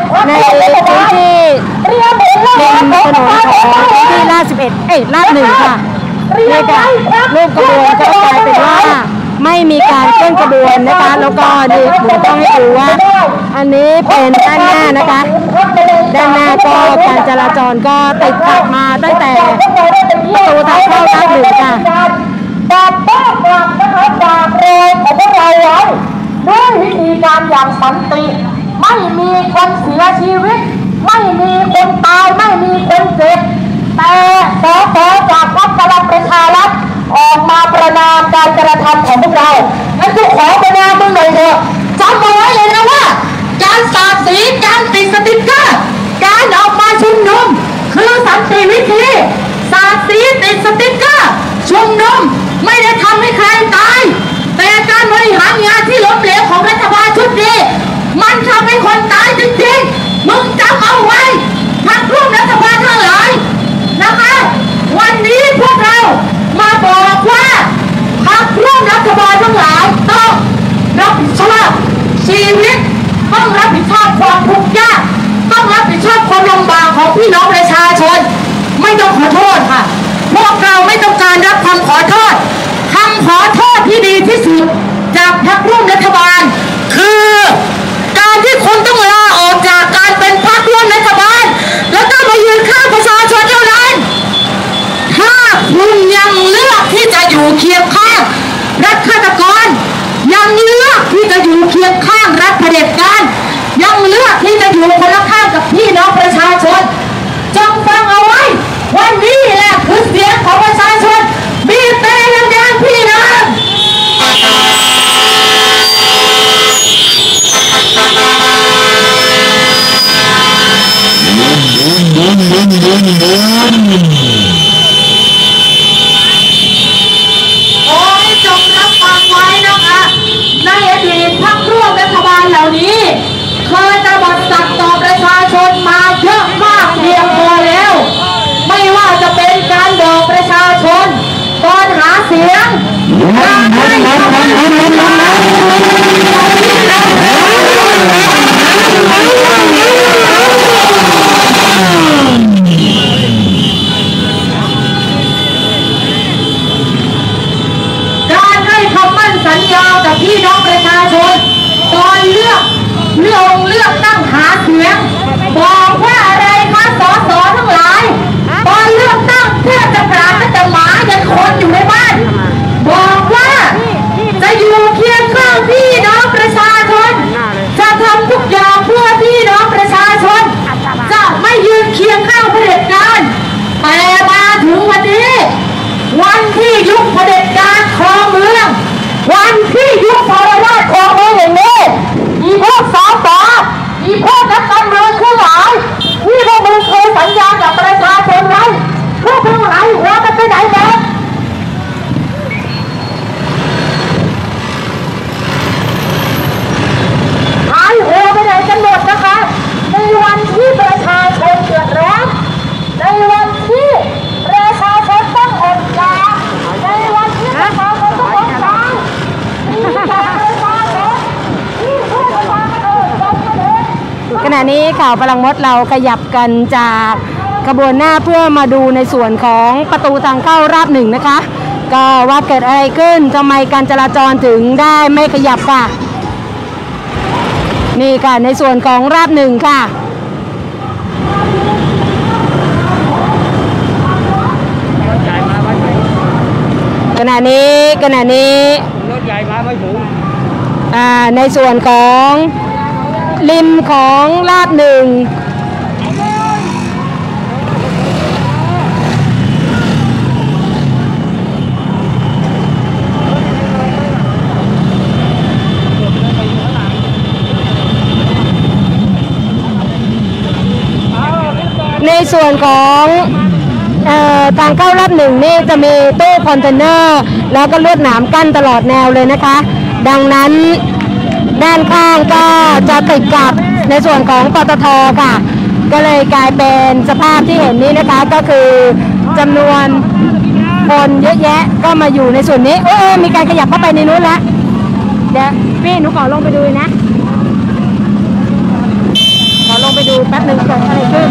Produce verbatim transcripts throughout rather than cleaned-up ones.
ในพื้นที่ริมถนนของพื้นที่ลาดสิบเอ็ดเอ้ยลาดหนึ่งค่ะนี่ค่ะรูปกระบวนก็กลายเป็นว่าไม่มีการเคลื่อนขบวนนะคะแล้วก็นี่ผมต้องให้ดูว่าอันนี้เป็นด้านหน้านะคะด้านหน้าก็การจราจรก็ติดขัดมาตั้งแต่ประตูทางเข้าลาดหนึ่งค่ะการต้อนรับนะคะจากแรงของพวกเราไว้ด้วยวิธีการอย่างสันติไม่มีคนเสียชีวิตไม่มีคนตายไม่มีคนเจ็บแต่สอสอจากพรรคพลังประชารัฐออกมาประณามการกระทำของพวกเรางั้นทุกขอประณามมึงหน่อยเถอะจำเอาไว้เลยนะว่าการสาดสีการติดสติ๊กเกอร์การออกมาชุมนุมคือสันติวิธีสาดสีติดสติ๊กเกอร์ชุมนุมไม่ได้ทำให้ใครตายแต่การบริหารงานที่ล้มเหลวของรัฐบาลชุดนี้มันทำให้คนตายจริงๆมึงจำเอาไว้พรรคร่วมรัฐบาลทั้งหลายนะคะวันนี้พวกเรามาบอกว่าพรรคร่วมรัฐบาลทั้งหลายต้องรับผิดชอบชีวิตต้องรับผิดชอบความทุกข์ยากต้องรับผิดชอบความลำบากของพี่น้องประชาชนไม่ต้องขอโทษค่ะพวกเราไม่ต้องการรับคำขอโทษคำขอโทษที่ดีที่สุดจากพรรคร่วมรัฐบาลคือการที่คุณต้องลาออกจากการเป็นพรรคร่วมรัฐบาลแล้วก็มายืนข้างประชาชนเท่านั้นถ้าคุณยังเลือกที่จะอยู่เคียงข้างรัฐฆาตกรยังเลือกที่จะอยู่เคียงข้างรัฐเผด็จการยังเลือกที่จะอยู่คนละข้างกับพี่น้องประชาชนจงฟังเอาไว้วันนี้แหละคือเสียงของประชาชนมีแต่ดังๆพี่น้องโอ้ยจงรับฟังไว้นะคะในอดีตพรรคร่วมรัฐบาลเหล่านี้เคยตบัดสัตย์ต่อประชาชนมาเยอะมากเพียงพอแล้วไม่ว่าจะเป็นการบอกประชาชนตอนหาเสียงการให้การให้คำมั่นสัญญากับพี่น้องประชาชนตอนเลือกเลือกเลือกตั้งหาเสียงบอกว่าอะไรคะสอสอทั้งหลายตอนเลือกตั้งเพื่อจะปราบแต่หมายังคนอยู่ในบ้านบอกว่าจะอยู่เคียงข้างพี่น้องประชาชนจะทำทุกอย่างเพื่อพี่น้องประชาชนจะไม่ยืนเคียงข้างเผด็จการแต่มาถึงวันนี้วันที่ยุคเผด็จการครองเมืองวันที่ยุคทรราชครองเมืองอย่างนี้อีพวกสอสออีพวกนักการเมืองทั้งหลายที่พวกมึงเคยสัญญากับประชาชนไว้พวกมึงหายหัวกันไปไหนแล้วหายหัวไปไหนกันหมดนะคะในวันที่ประชาชนเดือดร้อนในวันที่ประชาชนต้องอดอยากในวันที่ประชาชนต้องอดตายมีแต่ประชาชนที่พูดมาเออจบกันเลยขณะนี้ข่าวพลังมดเราขยับกันจากขบวนหน้าเพื่อมาดูในส่วนของประตูทางเข้าราบหนึ่งนะคะก็ว่าเกิดอะไรขึ้นทำไมการจราจรถึงได้ไม่ขยับค่ะนี่ค่ะในส่วนของราบหนึ่งค่ะขณะนี้ขณะนี้รถใหญ่มาไม่ถึงอ่าในส่วนของริมของลาดหนึ่งในส่วนของทางเข้ารับหนึ่งนี่จะมีตู้คอนเทนเนอร์แล้วก็ลวดหนามกั้นตลอดแนวเลยนะคะดังนั้นด้านข้างก็จะติดกับในส่วนของปตท.ค่ะก็เลยกลายเป็นสภาพที่เห็นนี้นะคะก็คือจำนวนคนเยอะแยะก็มาอยู่ในส่วนนี้เออมีการขยับเข้าไปในนู้นแล้วเดี๋ยวพี่หนูขอลงไปดูนะขอลงไปแป๊บหนึ่งเกิดอะไรขึ้น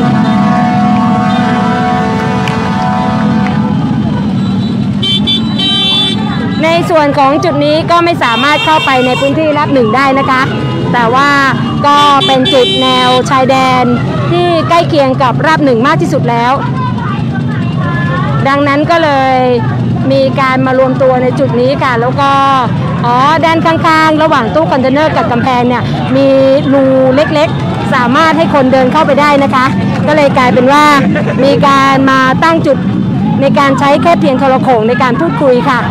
ในส่วนของจุดนี้ก็ไม่สามารถเข้าไปในพื้นที่รับหนึ่งได้นะคะแต่ว่าก็เป็นจุดแนวชายแดนที่ใกล้เคียงกับรับหนึ่งมากที่สุดแล้วดังนั้นก็เลยมีการมารวมตัวในจุดนี้ค่ะแล้วก็อ๋อด้านข้างๆระหว่างตู้คอนเทนเนอร์กับกำแพงเนี่ยมีรูเล็กๆสามารถให้คนเดินเข้าไปได้นะคะก็เลยกลายเป็นว่ามีการมาตั้งจุดในการใช้แค่เพียงโทรโข่งในการพูดคุยค่ะ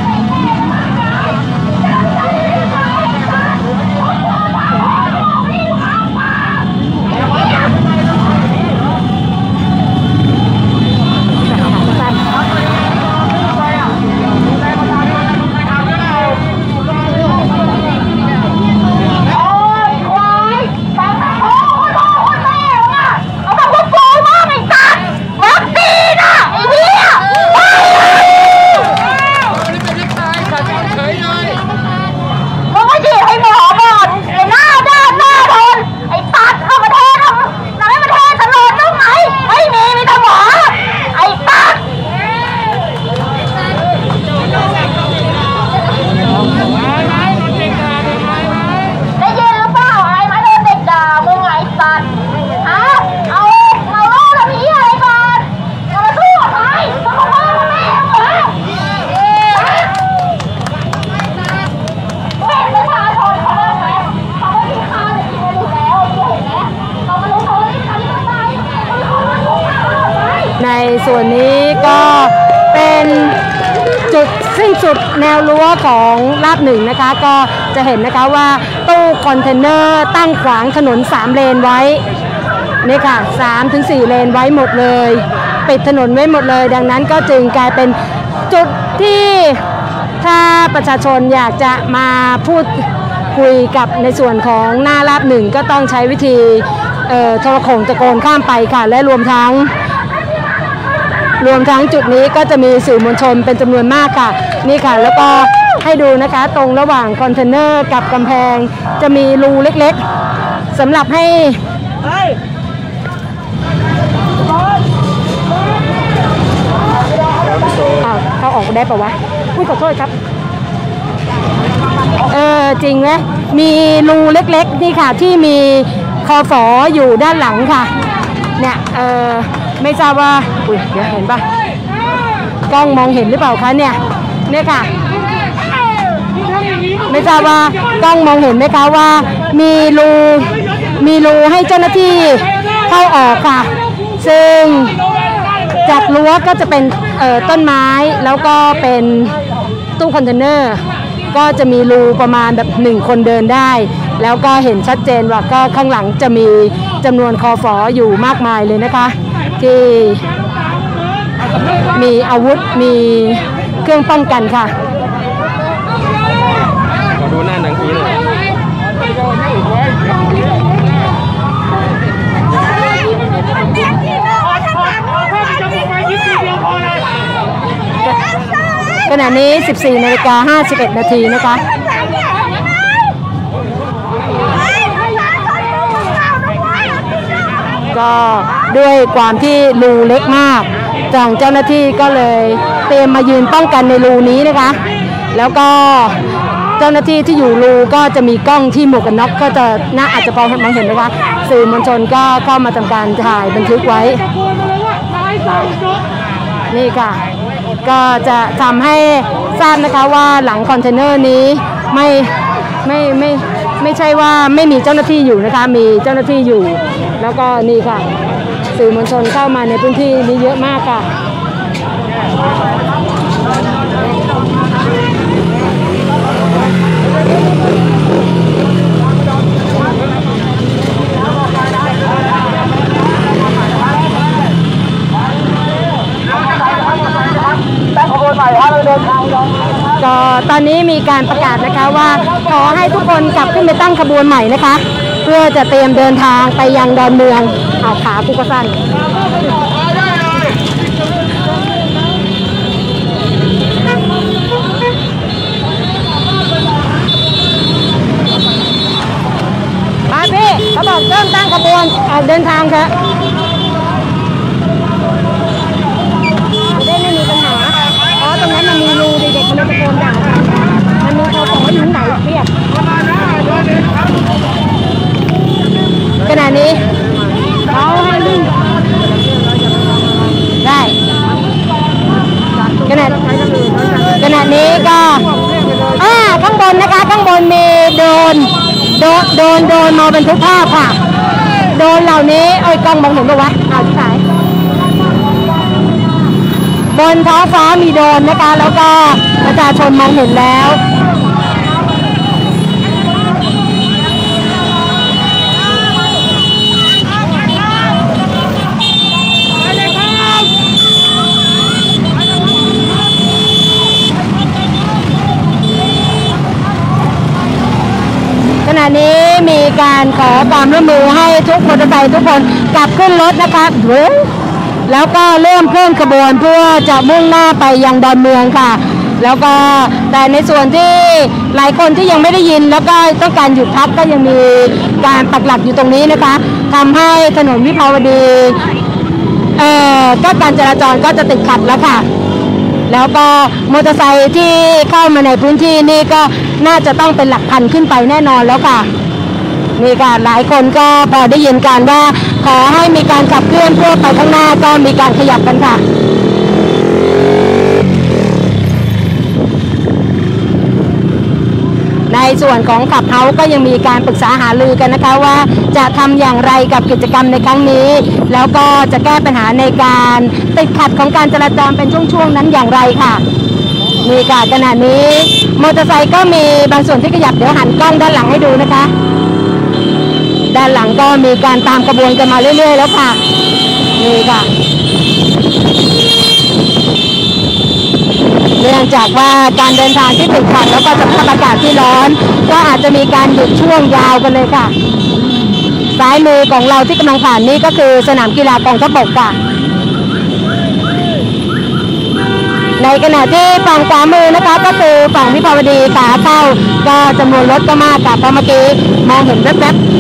ในส่วนนี้ก็เป็นจุดสิ้นสุดแนวรั้วของลาดหนึ่งนะคะก็จะเห็นนะคะว่าตู้คอนเทนเนอร์ตั้งขวางถนนสามเลนไว้นี่ค่ะ สามถึงสี่ เลนไว้หมดเลยปิดถนนไว้หมดเลยดังนั้นก็จึงกลายเป็นจุดที่ถ้าประชาชนอยากจะมาพูดคุยกับในส่วนของหน้าลาดหนึ่งก็ต้องใช้วิธีโทรโข่งตะโกนข้ามไปค่ะและรวมทั้งรวมทั้งจุดนี้ก็จะมีสื่อมวลชนเป็นจำนวนมากค่ะนี่ค่ะแล้วก็ให้ดูนะคะตรงระหว่างคอนเทนเนอร์กับกำแพงจะมีรูเล็กๆสำหรับให้อ้าวเขาออกได้ปะวะพูดขอโทษครับเออจริงไหมมีรูเล็กๆนี่ค่ะที่มีคอฝออยู่ด้านหลังค่ะเนี่ยเออไม่ทราบว่าอุ้ยเดี๋ยวเห็นปะกล้องมองเห็นหรือเปล่าคะเนี่ยเนี่ยค่ะไม่ทราบว่ากล้องมองเห็นไหมคะว่ามีรูมีรูให้เจ้าหน้าที่เข้าออกค่ะซึ่งจากรั้วก็จะเป็นเอ่อต้นไม้แล้วก็เป็นตู้คอนเทนเนอร์ก็จะมีรูประมาณแบบหนึ่งคนเดินได้แล้วก็เห็นชัดเจนว่าก็ข้างหลังจะมีจำนวนคอฝออยู่มากมายเลยนะคะที่มีอาวุธมีเครื่องป้องกันค่ะขอดูหน้าหนังผีหน่อยขณะนี้ สิบสี่นาฬิกาห้าสิบเอ็ดนาทีนะคะก็ด้วยความที่รูเล็กมากทางเจ้าหน้าที่ก็เลยเตรียมมายืนป้องกันในรูนี้นะคะแล้วก็เจ้าหน้าที่ที่อยู่รูก็จะมีกล้องที่หมวกกันน็อกก็จะน่าอาจจะพอมองเห็นนะคะสื่อมวลชนก็เข้ามาทำการถ่ายบันทึกไว้นี่ค่ะก็จะทำให้ทราบนะคะว่าหลังคอนเทนเนอร์นี้ไม่ไม่ไม่ไม่ใช่ว่าไม่มีเจ้าหน้าที่อยู่นะคะมีเจ้าหน้าที่อยู่แล้วก็นี่ค่ะสื่อมวลชนเข้ามาในพื้นที่นี้เยอะมากค่ะก็ตอนนี้มีการประกาศนะคะว่าขอให้ทุกคนกลับขึ้นไปตั้งขบวนใหม่นะคะเพื่อจะเตรียมเดินทางไปยังดอนเมืองเอาขาผู้ก็สั้นมาพี่เข้าไปบอกเริ่มตั้งขบวนออกเดินทางค่ะจะได้ไม่มีปัญหาอ๋อตรงนั้นมันมีรูเด็กๆมันตะโกนด่ามันมีเขาของอยู่ไหนเรียกขณะนี้เขาให้ลื่นได้ขณะขณะนี้ก็อ่าข้างบนนะคะข้างบนมีโดรนโดนโดนโดนมาบันทึกภาพค่ะโดรนเหล่านี้เอ้ยกล้องมองเห็นปะวะเอาที่ไหนบนท้องฟ้ามีโดรนนะคะแล้วก็ประชาชนมองเห็นแล้วขณะนี้มีการขอความร่วมมือให้ทุกมอเตอร์ไซค์ทุกคนกลับขึ้นรถนะคะแล้วก็เริ่มเคลื่อนขบวนเพื่อจะมุ่งหน้าไปยังดอนเมืองค่ะแล้วก็แต่ในส่วนที่หลายคนที่ยังไม่ได้ยินแล้วก็ต้องการหยุดพักก็ยังมีการปักหลักอยู่ตรงนี้นะคะทำให้ถนนวิภาวดีเอ่อก็การจราจรก็จะติดขัดแล้วค่ะแล้วก็มอเตอร์ไซค์ที่เข้ามาในพื้นที่นี่ก็น่าจะต้องเป็นหลักพันขึ้นไปแน่นอนแล้วค่ะนี่ค่ะหลายคนก็พอได้ยินการว่าขอให้มีการขับเคลื่อนเพื่อไปข้างหน้าก็มีการขยับกันค่ะในส่วนของขับเฮาก็ยังมีการปรึกษาหารือกันนะคะว่าจะทำอย่างไรกับกิจกรรมในครั้งนี้แล้วก็จะแก้ปัญหาในการติดขัดของการจราจรเป็นช่วงๆนั้นอย่างไรค่ะนี่ค่ะขณะนี้มอเตอร์ไซค์ก็มีบางส่วนที่ขยับเดี๋ยวหันกล้องด้านหลังให้ดูนะคะด้านหลังก็มีการตามขบวนกันมาเรื่อยๆแล้วค่ะนี่ค่ะเนื่องจากว่าการเดินทางที่ติดขัดแล้วก็สภาพอากาศที่ร้อนก็อาจจะมีการหยุดช่วงยาวกันเลยค่ะซ้ายมือของเราที่กำลังผ่านนี้ก็คือสนามกีฬากองทัพบกค่ะในขณะที่ฝั่งขวามือนะคะก็คือฝั่งวิภาวดีขาเข้าก็จำนวนรถก็มากค่ะเพราะเมื่อกี้มองเห็นแว๊บๆ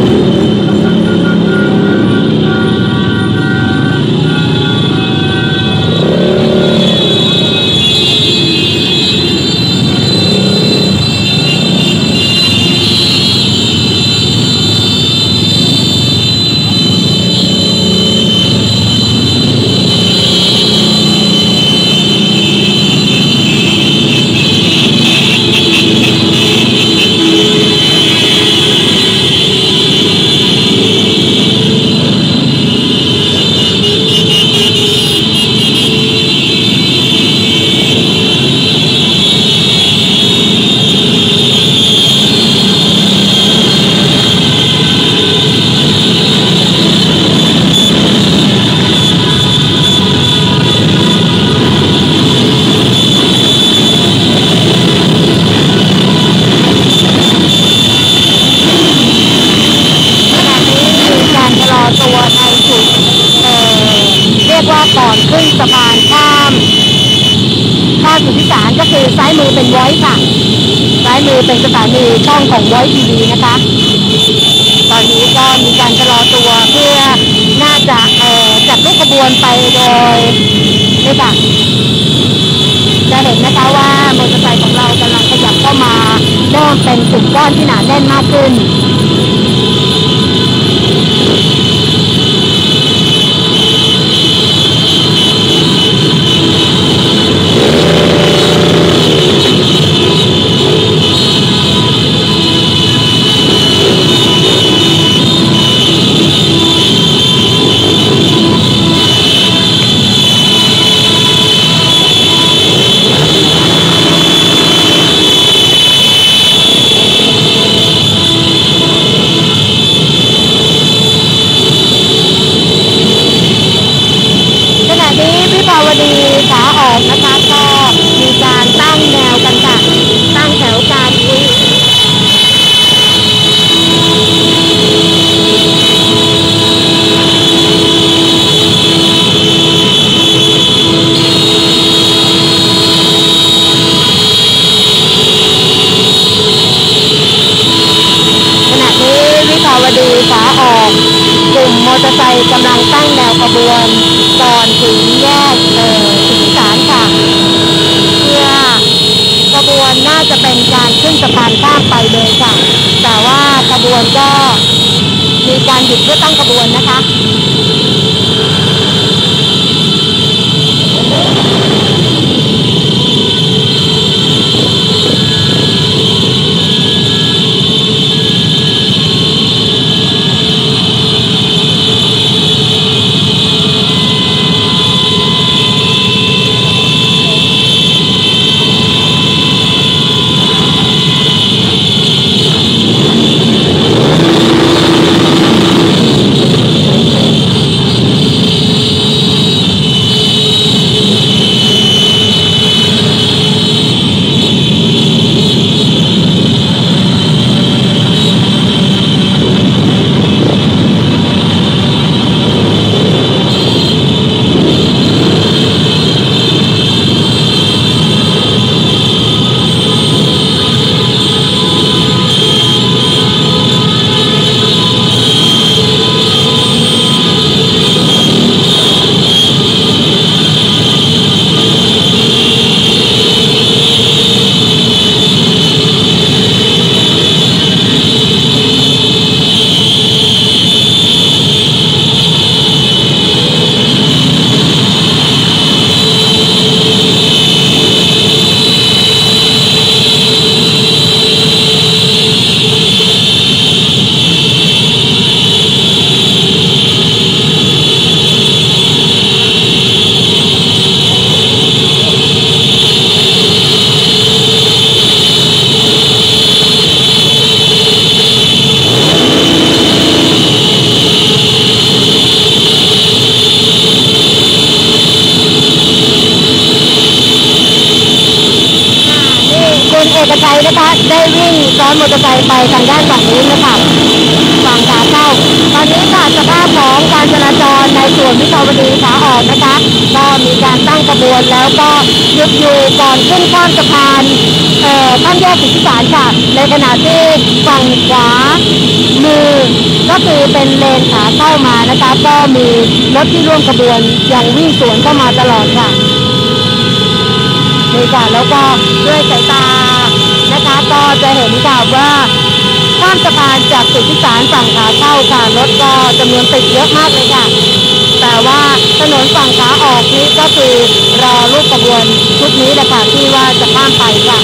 ก่อนขึ้นสะพานข้ามข้ามสุทธิสารก็คือซ้ายมือเป็นไว้ค่ะซ้ายมือเป็นสถานีช่องของไว้ทีวีนะคะตอนนี้ก็มีการชะลอตัวเพื่อน่าจะเอ่อจัดรูปขบวนไปโดยนี่ค่ะจะเห็นนะคะว่ามอเตอร์ไซค์ของเรากำลังขยับเข้ามาเริ่มเป็นกลุ่มก้อนที่หนาแน่นมากขึ้นเตอร์ไซค์กำลังตั้งแนวขบวนก่อนถึงแยกเอ่อสุทธิสารค่ะเพื่อขบวนน่าจะเป็นการขึ้นสะพานข้ามไปเลยค่ะแต่ว่าขบวนก็มีการหยุดเพื่อตั้งขบวนนะคะเอกชัยนะคะได้วิ่งซ้อนมอเตอร์ไซค์ไปทางด้านฝั่งนู้นนะคะฝั่งขาเข้าตอนนี้ค่ะสภาพของการจราจรในส่วนวิภาวดีขาออกนะคะก็มีการตั้งขบวนแล้วก็หยุดอยู่ก่อนขึ้นข้ามสะพานเอ่อข้ามแยกสุทธิสารค่ะในขณะที่ฝั่งขวามือก็คือเป็นเลนขาเข้ามานะคะก็มีรถที่ร่วมขบวนยังวิ่งสวนเข้ามาตลอดค่ะนี่ค่ะแล้วก็ด้วยสายตานะคะก็จะเห็นค่ะว่าข้ามสะพานจากสุทธิสารฝั่งขาเข้าค่ะรถก็จำนวนติดเยอะมากเลยค่ะแต่ว่าถนนฝั่งขาออกนี้ก็คือรอรูปขบวนชุดนี้แหละค่ะที่ว่าจะข้ามไปค่ะ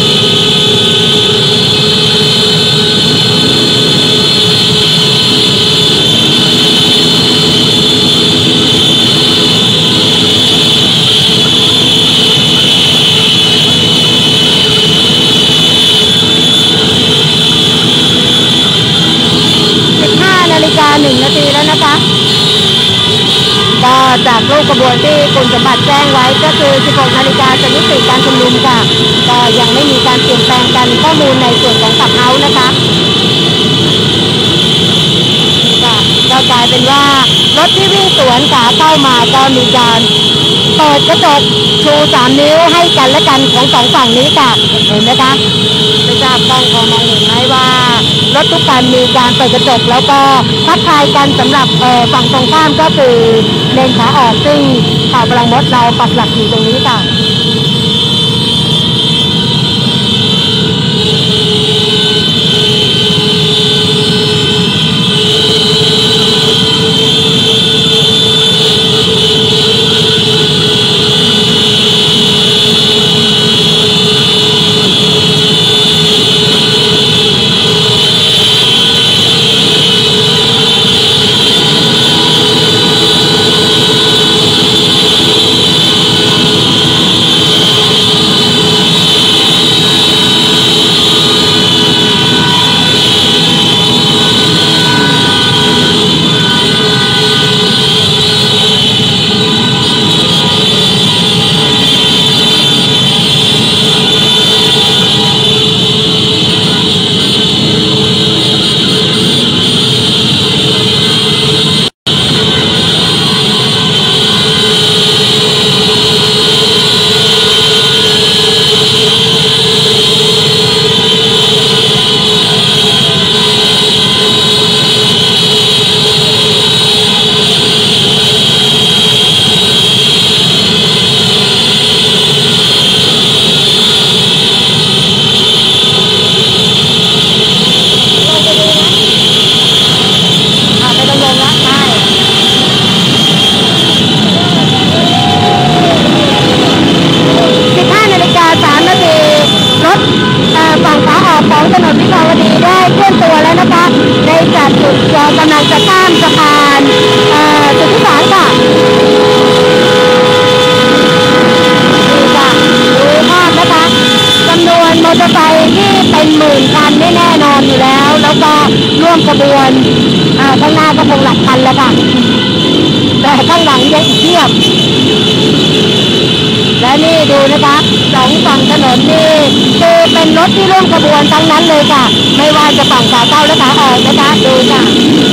หนึ่งนาทีแล้วนะคะก็จากรูปกระบวนที่คุณสมบัติแจ้งไว้ก็คือสิบหกนาฬิกาจะยุติการชุมนุมค่ะก็ยังไม่มีการเปลี่ยนแปลงกันข้อมูลในส่วนของขับเฮาส์นะคะก็กลายเป็นว่ารถที่วิ่งสวนขาเข้ามาก็มีการเปิดกระจกชูสามนิ้วให้กันและกันของสองฝั่งนี้ค่ะเห็นไหมคะไม่ทราบกล้องพอมองเห็นไหมว่ารถทุกคันมีการเปิดกระจกแล้วก็ทักทายกันสำหรับฝั่งตรงข้ามก็คือเลนขาออกซึ่งข่าวพลังมดเราปักหลักอยู่ตรงนี้ค่ะสะพานเอ่อสุทธิสารค่ะนี่ค่ะดูภาพนะคะจำนวนมอเตอร์ไซค์ที่เป็นหมื่นคันนี่แน่นอนอยู่แล้วแล้วก็ร่วมขบวนอ่าข้างหน้าก็คงหลักพันแล้วค่ะแต่ข้างหลังยังอีกเทียบและนี่ดูนะคะสองฝั่งถนนนี่คือเป็นรถที่ร่วมขบวนทั้งนั้นเลยค่ะไม่ว่าจะฝั่งขาเข้าและขาออกนะคะดูค่ะ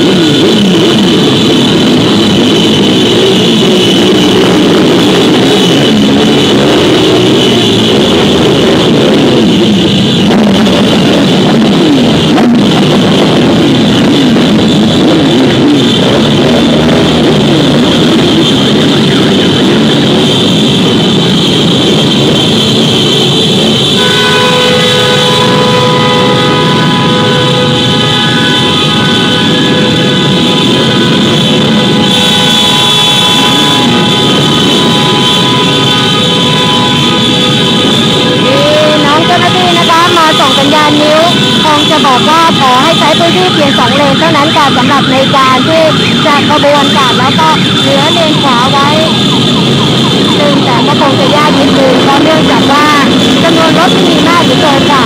ส่งสัญญาณนิ้วคงจะบอกว่าขอให้ใช้พื้นที่เพียงสองเลนเท่านั้นค่ะสำหรับในการที่จะขบวนค่ะแล้วก็เหลือเลนขวาไว้ซึ่งแต่ก็คงจะยากนิดนึงเพราะเนื่องจากว่าจำนวนรถที่มีมากเหลือเกินค่ะ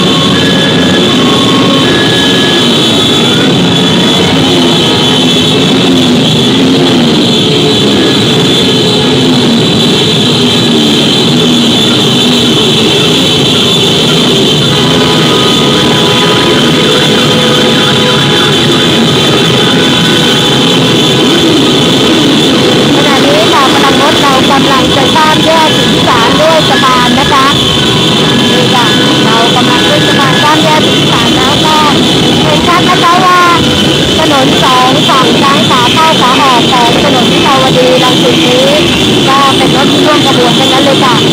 กำลังจะข้ามแยกสุทธิสารด้วยสะพานนะคะนี่ค่ะเรากำลังขึ้นสะพานข้ามแยกสุทธิสารแล้วก็เห็นชัดนะคะว่าถนนสองฝั่งทั้งขาเข้าขาออกของถนนวิภาวดีรังสิตนี้ก็เป็นรถที่ร่วมขบวนทั้งนั้นเลยค่ะ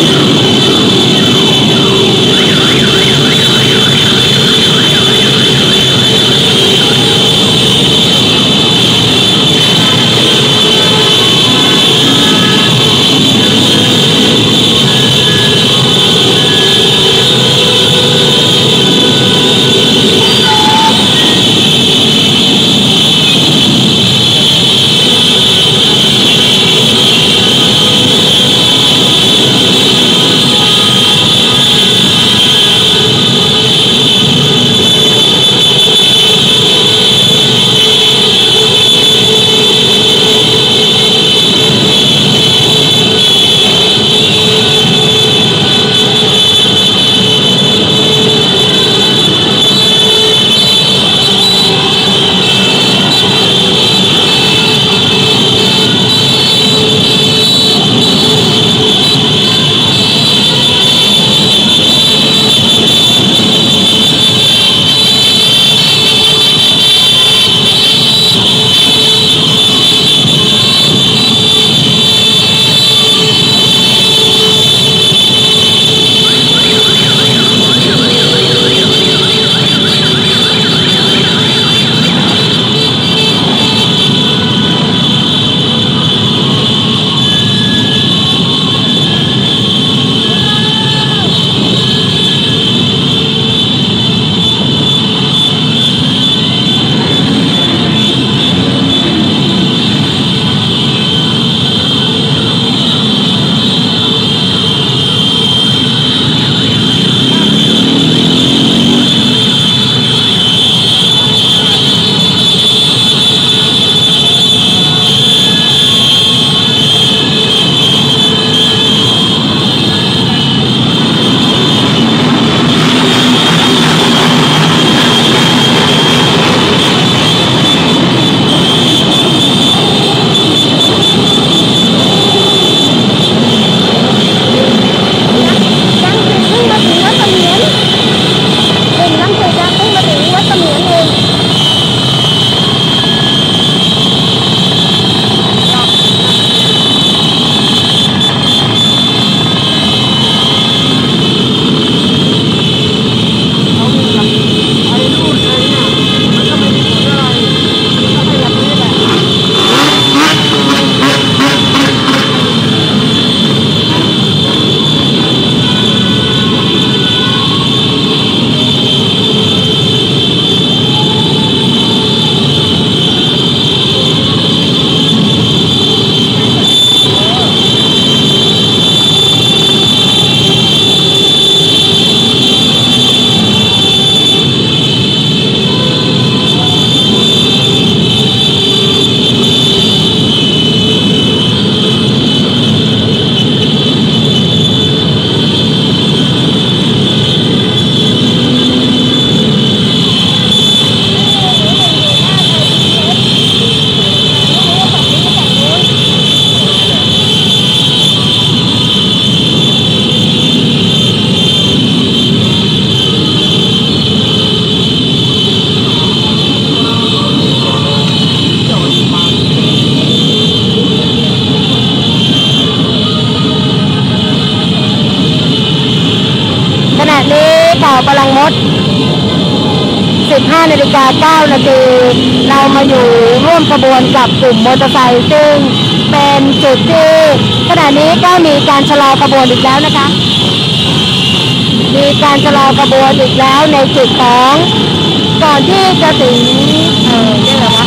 นาฬิกาเก้านาทีเรามาอยู่ร่วมขบวนกับกลุ่มมอเตอร์ไซค์ซึ่งเป็นจุดที่ขณะนี้ก็มีการชะลอขบวนอีกแล้วนะคะมีการชะลอขบวนอีกแล้วในจุดของก่อนที่จะถึงเออเรียกอะไรวะ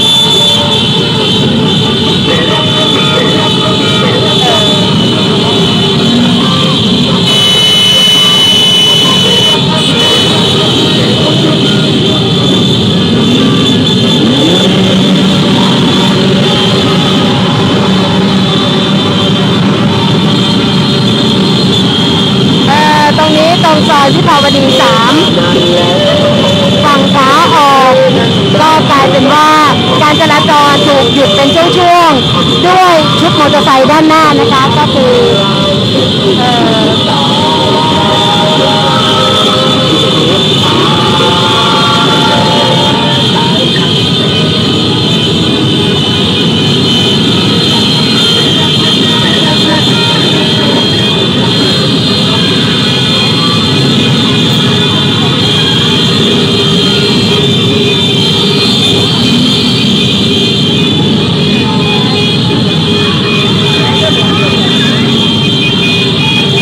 ตรงนี้ตรงซอยวิภาวดีสามฝั่งขาออกก็กลายเป็นว่าการจราจรถูกหยุดเป็นช่วงๆด้วยชุดมอเตอร์ไซค์ด้านหน้านะคะก็คือเอ่อ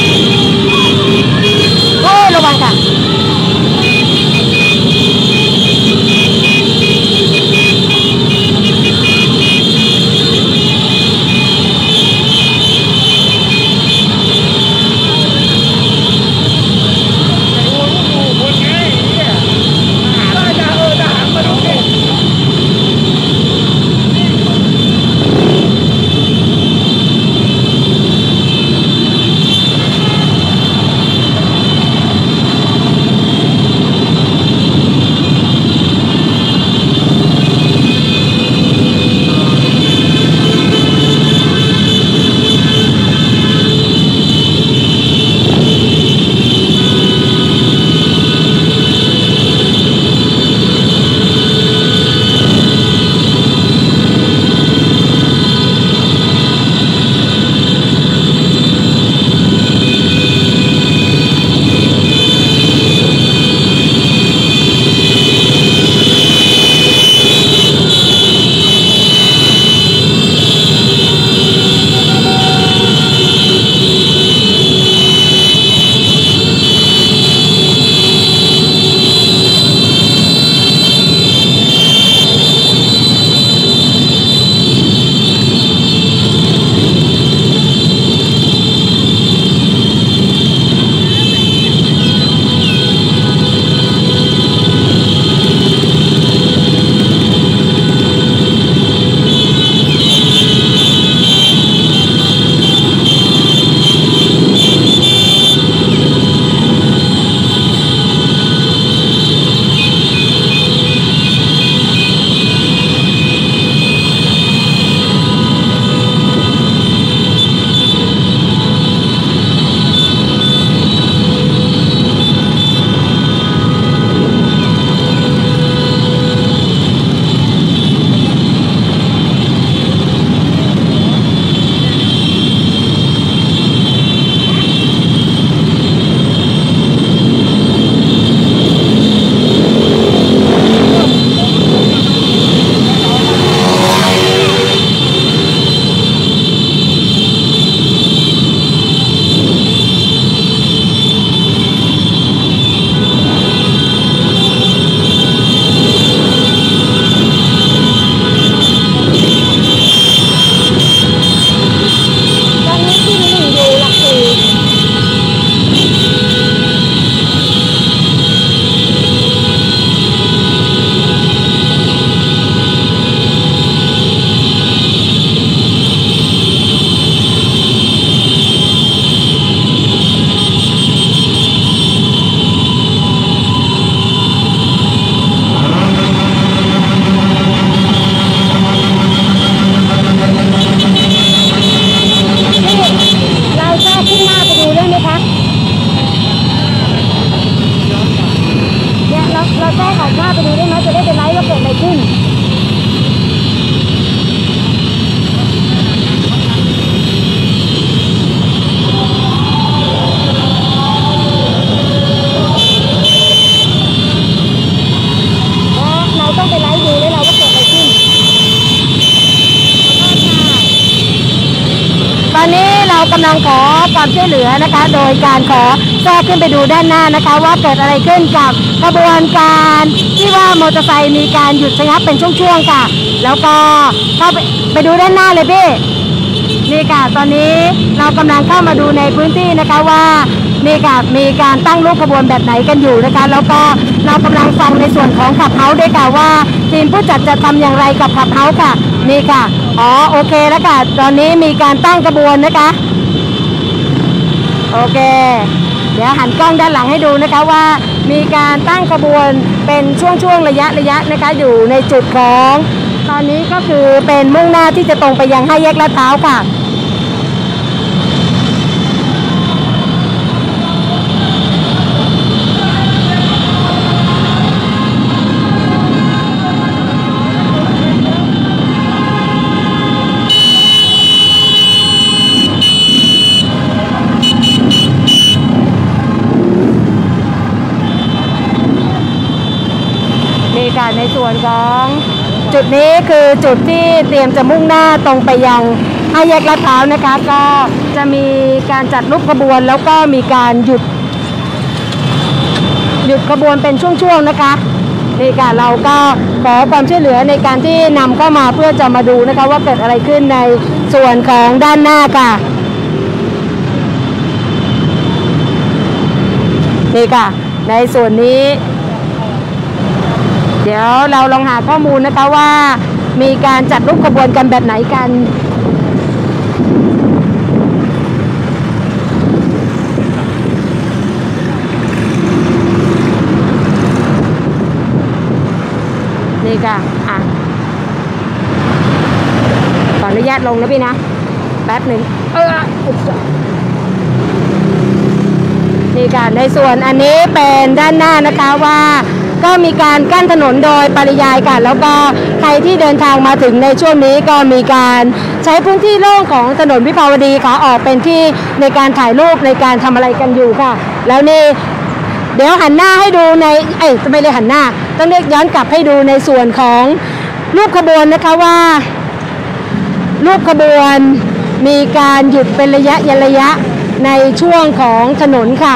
เรากำลังขอความช่วยเหลือนะคะ โดยการขอแทรกขึ้นไปดูด้านหน้านะคะ ว่าเกิดอะไรขึ้นกับกระบวนการที่ว่ามอเตอร์ไซค์มีการหยุดชะงักเป็นช่วงๆค่ะแล้วก็เข้าไปไปดูด้านหน้าเลยพี่นี่ค่ะตอนนี้เรากำลังเข้ามาดูในพื้นที่นะคะว่านี่ค่ะมีการตั้งรูปขบวนแบบไหนกันอยู่นะคะแล้วก็เรากำลังฟังในส่วนของขับเฮาส์ด้วยค่ะว่าทีมผู้จัดจะทำอย่างไรกับขับเฮาส์ค่ะนี่ค่ะอ๋อโอเคแล้วค่ะตอนนี้มีการตั้งขบวนนะคะโอเคเดี๋ยวหันกล้องด้านหลังให้ดูนะคะว่ามีการตั้งขบวนเป็นช่วงๆระยะระยะนะคะอยู่ในจุดของตอนนี้ก็คือเป็นมุ่งหน้าที่จะตรงไปยังห้าแยกลาดพร้าวค่ะในส่วนของจุดนี้คือจุดที่เตรียมจะมุ่งหน้าตรงไปยังห้าแยกลาดพร้าวนะคะก็จะมีการจัดรูปขบวนแล้วก็มีการหยุดหยุดขบวนเป็นช่วงๆนะคะนี่ค่ะเราก็ขอความช่วยเหลือในการที่นำเข้ามาเพื่อจะมาดูนะคะว่าเกิดอะไรขึ้นในส่วนของด้านหน้าค่ะนี่ค่ะในส่วนนี้เดี๋ยวเราลองหาข้อมูลนะคะว่ามีการจัดรูปขบวนกันแบบไหนกันนี่ค่ะอ่ะขออนุญาตลงนะพี่นะแป๊บหนึ่งเออนี่ค่ะในส่วนอันนี้เป็นด้านหน้านะคะว่าก็มีการกั้นถนนโดยปริยายค่ะแล้วก็ใครที่เดินทางมาถึงในช่วงนี้ก็มีการใช้พื้นที่โล่งของถนนวิภาวดีค่ะออกเป็นที่ในการถ่ายรูปในการทำอะไรกันอยู่ค่ะแล้วนี่เดี๋ยวหันหน้าให้ดูในเอ้ยไม่ได้หันหน้าต้องเรียกย้อนกลับให้ดูในส่วนของรูปขบวนนะคะว่ารูปขบวนมีการหยุดเป็นระยะระยะในช่วงของถนนค่ะ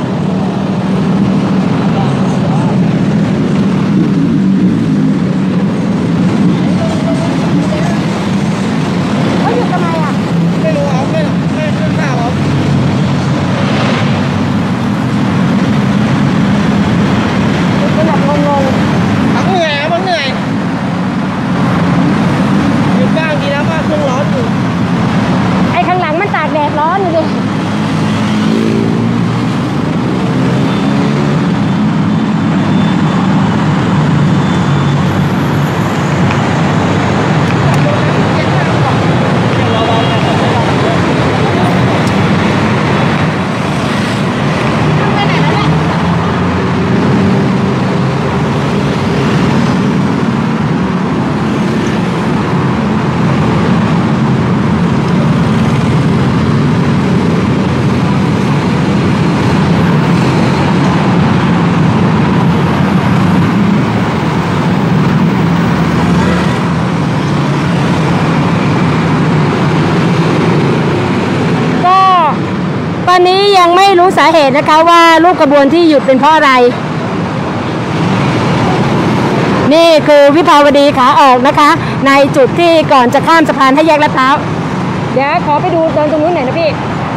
ตอนนี้ยังไม่รู้สาเหตุนะคะว่ารูปขบวนที่หยุดเป็นเพราะอะไรนี่คือวิภาวดีขาออกนะคะในจุดที่ก่อนจะข้ามสะพานห้าแยกลาดพร้าวเดี๋ยวขอไปดูเดินตรงนู้นหน่อยนะพี่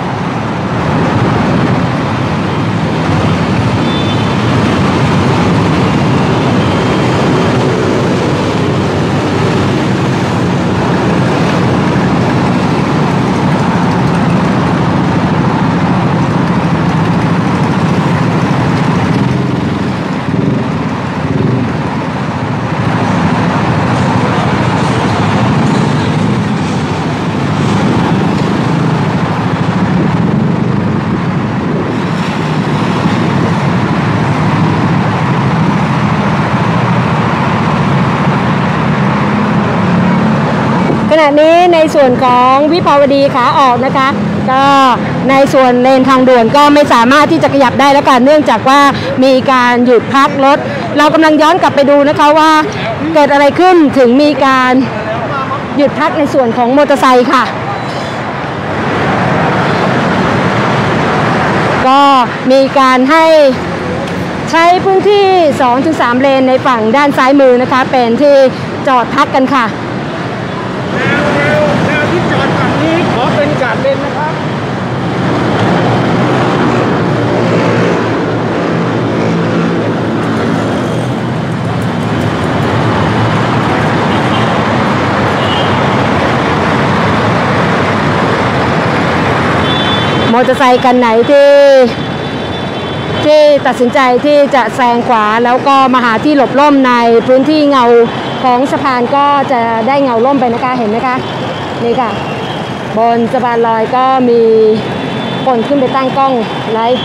ขณะนี้ในส่วนของวิภาวดีขาออกนะคะก็ในส่วนเลนทางด่วนก็ไม่สามารถที่จะขยับได้แล้วกันเนื่องจากว่ามีการหยุดพักรถเรากำลังย้อนกลับไปดูนะคะว่าเกิดอะไรขึ้นถึงมีการหยุดพักในส่วนของมอเตอร์ไซค์ค่ะก็มีการให้ใช้พื้นที่ สองถึงสาม เลนในฝั่งด้านซ้ายมือนะคะเป็นที่จอดพักกันค่ะแนวแนวที่จอดฝั่งนี้ขอเป็นกาดเลนนะครับมอเตอร์ไซค์คันไหนที่ที่ตัดสินใจที่จะแซงขวาแล้วก็มาหาที่หลบร่มในพื้นที่เงาของสะพานก็จะได้เงาร่มไปนะคะเห็นไหมคะนี่ค่ะบนสะพานลอยก็มีคนขึ้นไปตั้งกล้องไลฟ์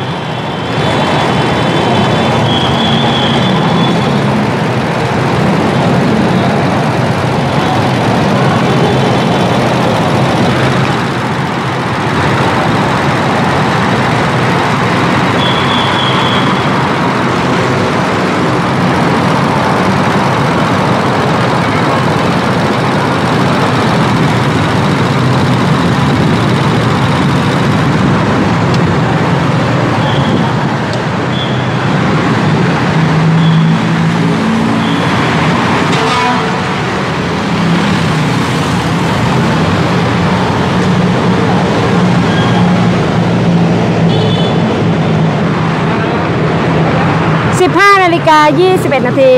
สิบห้านาฬิกายี่สิบเอ็ดนาที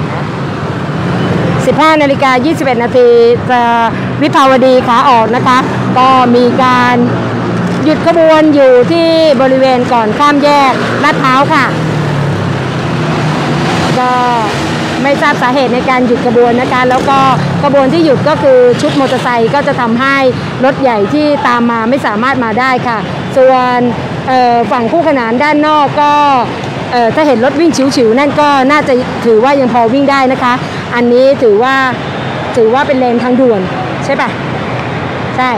สิบห้านาฬิกายี่สิบเอ็ดนาทีจะวิภาวดีขาออกนะคะก็มีการหยุดขบวนอยู่ที่บริเวณก่อนข้ามแยกลาดพร้าวค่ะก็ไม่ทราบสาเหตุในการหยุดขบวนนะคะแล้วก็ขบวนที่หยุดก็คือชุดมอเตอร์ไซค์ก็จะทำให้รถใหญ่ที่ตามมาไม่สามารถมาได้ค่ะส่วนฝั่งคู่ขนานด้านนอกก็เอ่อถ้าเห็นรถวิ่งฉิวๆนั่นก็น่าจะถือว่ายังพอวิ่งได้นะคะอันนี้ถือว่าถือว่าเป็นเลนทางด่วนใช่ปะใช่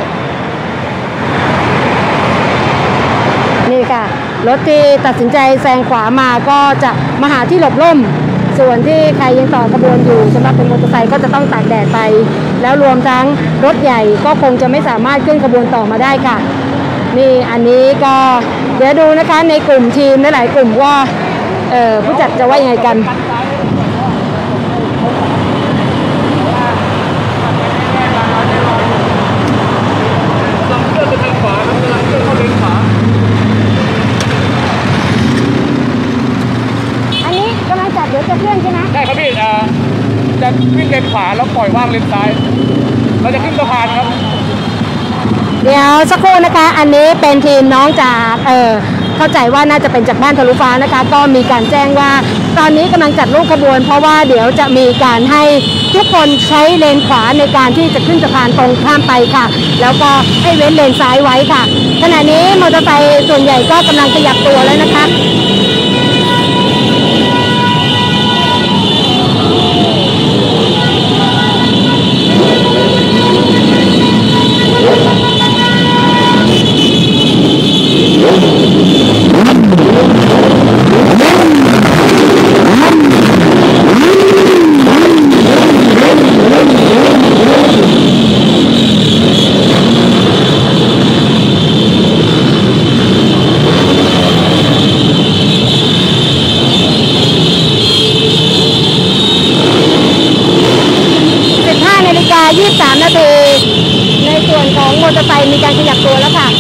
นี่ค่ะรถที่ตัดสินใจแซงขวามาก็จะมาหาที่หลบร่มส่วนที่ใครยังต่อขบวนอยู่สำหรับเป็นมอเตอร์ไซค์ก็จะต้องตากแดดไปแล้วรวมทั้งรถใหญ่ก็คงจะไม่สามารถขึ้นขบวนต่อมาได้ค่ะนี่อันนี้ก็เดี๋ยวดูนะคะในกลุ่มทีมหลายๆกลุ่มว่าเอ่อผู้จัดจะว่ายังไงกันอันนี้กำลังจัดเดี๋ยวจะเคลื่อนใช่ไหมได้ครับพี่อ่าจะวิ่งเลนขวาแล้วปล่อยว่างเลนซ้ายเราจะขึ้นสะพานครับเดี๋ยวสักครู่นะคะอันนี้เป็นทีมน้องจากเออเข้าใจว่าน่าจะเป็นจากบ้านทะลุฟ้านะคะก็มีการแจ้งว่าตอนนี้กำลังจัดรูปขบวนเพราะว่าเดี๋ยวจะมีการให้ทุกคนใช้เลนขวาในการที่จะขึ้นสะพานตรงข้ามไปค่ะแล้วก็ให้เว้นเลนซ้ายไว้ค่ะขณะนี้มอเตอร์ไซค์ส่วนใหญ่ก็กำลังขยับตัวแล้วนะคะยี่สิบสามนาทีในส่วนของมอเตอร์ไซค์มีการขยับตัวแล้วค่ะ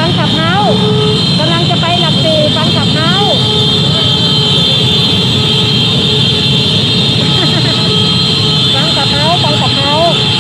ฟังขับเฮากำลังจะไปหลักสี่ฟังขับเฮาฟังขับเฮาฟังขับเฮา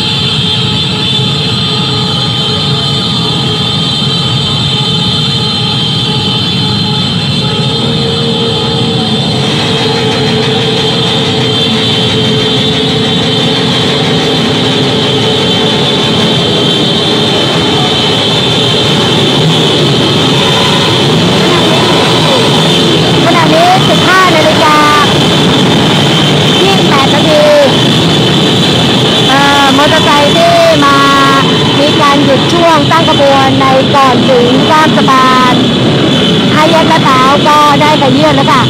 หยุดช่วงตั้งขบวนในก่อนถึงข้ามสะพานห้าแยกลาดพร้าวก็ได้ไปเยื่อนแล้วค่ะ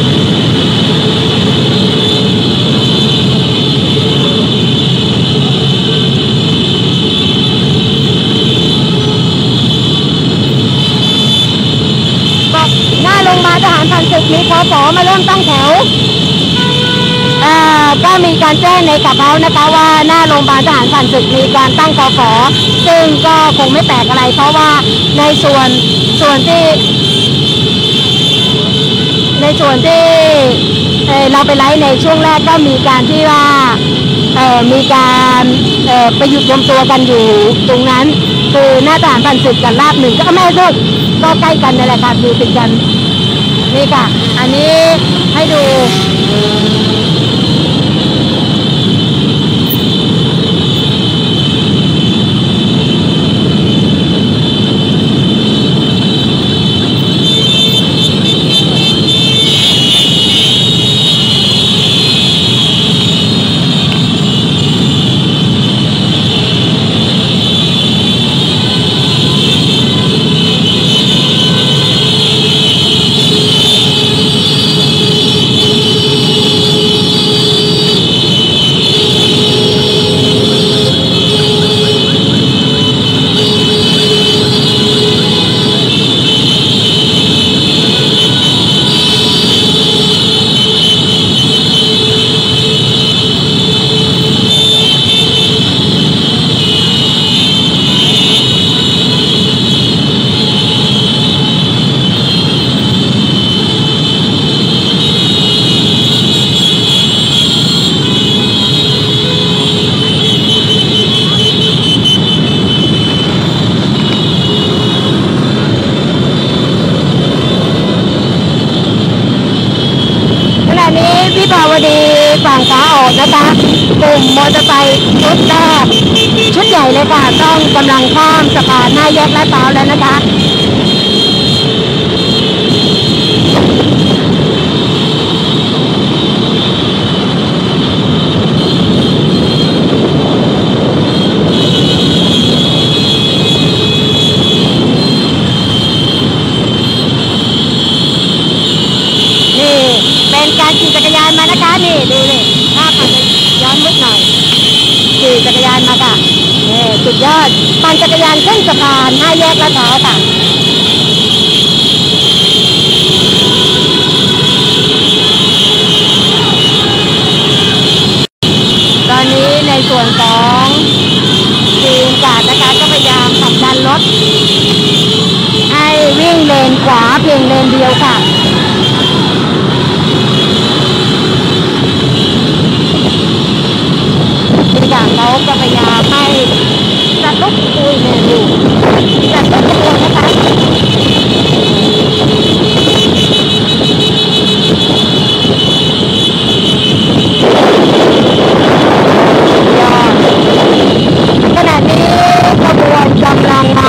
หน้าโรงพยาบาลทหารผ่านศึกมีพสมาเริ่มตั้งแถวก็มีการแจ้งในขับเฮานะคะว่าหน้าโรงพยาบาลทหารผ่านศึกมีการตั้งกฟ.ซึ่งก็คงไม่แปลกอะไรเพราะว่าในส่วนส่วนที่ในส่วนที่เเราไปไลฟ์ในช่วงแรกก็มีการที่ว่ามีการไปหยุดรวมตัวกันอยู่ตรงนั้นคือหน้าทหารผ่านศึกกับลาดหนึ่งก็แม่ซึ่งก็ใกล้กันนั่นแหละค่ะอยู่ติดกันนี่ค่ะอันนี้ให้ดูฝั่งขาออกนะคะกลุ่มมอเตอร์ไซค์ชุดแรกชุดใหญ่เลยค่ะต้องกำลังข้ามสะพานหน้าแยกลาดพร้าวแล้วนะคะนี่เป็นการขี่จักรยานมานะคะนี่ดูเลยภาพมันย้อนมุดหน่อยขี่จักรยานมาค่ะนี่สุดยอดปั่นจักรยานขึ้นสะพานห้าแยกลาดพร้าวค่ะตอนนี้ในส่วนของทีมกาดนะคะก็พยายามผลักดันรถให้วิ่งเลนขวาเพียงเลนเดียวค่ะเขาก็พยายามให้จัดรถคุยเนี่ยอยู่จัดรถขบวนนะคะยอดขณะนี้ขบวนกำลังมา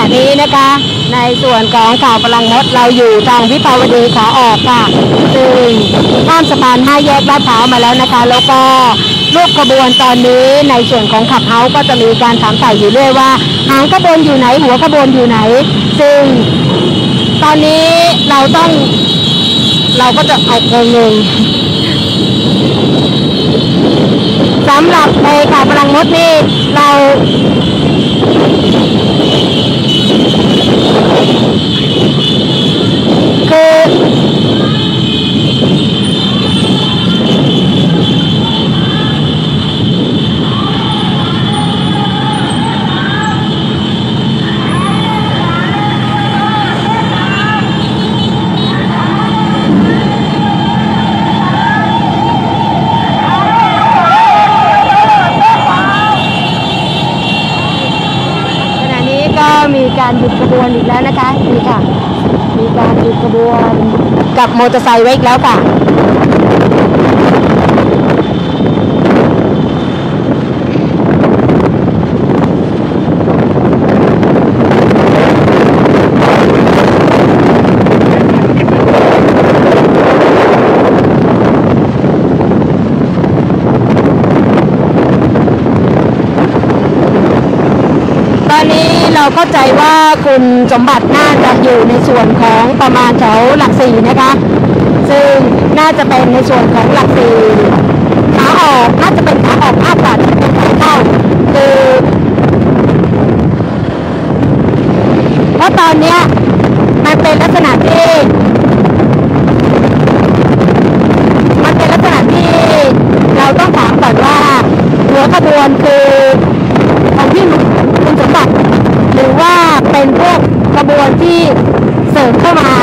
นี้นะคะในส่วนของข่าวพลังมดเราอยู่ทางวิภาวดีขาออกค่ะซึ่งข้ามสะพานห้าแยกลาดพร้าวมาแล้วนะคะแล้วก็รูปขบวนตอนนี้ในส่วนของขับเฮาส์ก็จะมีการถามไถ่อยู่เรื่อยว่าหางขบวนอยู่ไหนหัวขบวนอยู่ไหนซึ่งตอนนี้เราต้องเราก็จะเอางงสำหรับในข่าวพลังมดนี่เราคือมีการหยุดขบวนอีกแล้วนะคะนี่ค่ะมีการหยุดขบวนกับมอเตอร์ไซค์ไว้อีกแล้วค่ะเราเข้าใจว่าคุณสมบัติน่าจะอยู่ในส่วนของประมาณแถวหลักสี่นะคะซึ่งน่าจะเป็นในส่วนของหลักสี่ขาออกน่าจะเป็นขาออกมากกว่าที่เป็นขาเข้าคือเพราะตอนนี้มันเป็นลักษณะที่มันเป็นลักษณะที่เราต้องถามก่อนว่าหัวขบวนคือของพี่คุณสมบัติหรือว่าเป็นพวกขบวนที่เสริมเข้ามา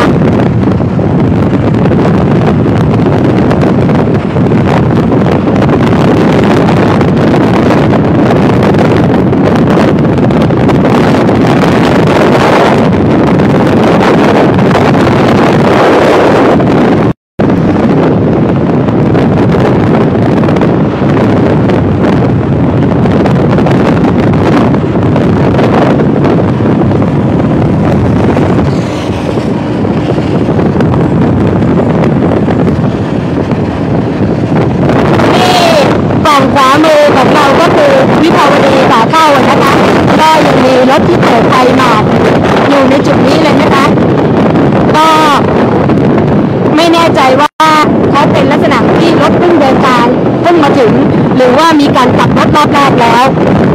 ขวามือของเราก็คือวิภาวดีขาเข้านะคะก็ยังมีรถที่เปิดไฟหมอกอยู่ในจุดนี้เลยนะคะก็ไม่แน่ใจว่าเขาเป็นลักษณะที่รถเพิ่งเดินทางเพิ่งมาถึงหรือว่ามีการกลับรถรอบแรกแล้ว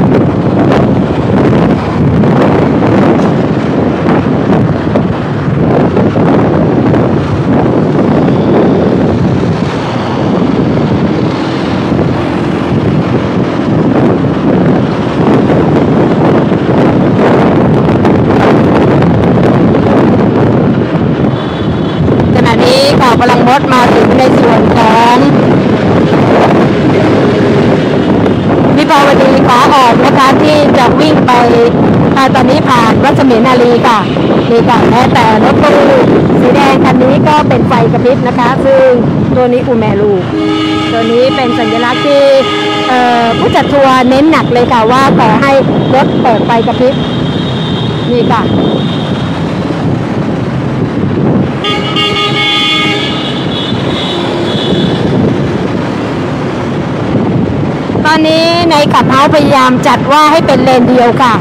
พลังมดมาถึงในส่วนของวิภาวดีขาออกนะคะที่จะวิ่งไปตอนนี้ผ่านวัดเสมียนนารีค่ะนี่ค่ะแม้แต่รถตู้สีแดงคันนี้ก็เป็นไฟกระพริบนะคะซึ่งตัวนี้อูแมรูตัวนี้เป็นสัญลักษณ์ที่ผู้จัดทัวร์เน้นหนักเลยค่ะว่าขอให้รถเปิดไฟกระพริบนี่ค่ะตอนนี้ในขับเฮาส์พยายามจัดว่าให้เป็นเลนเดียวค่ะ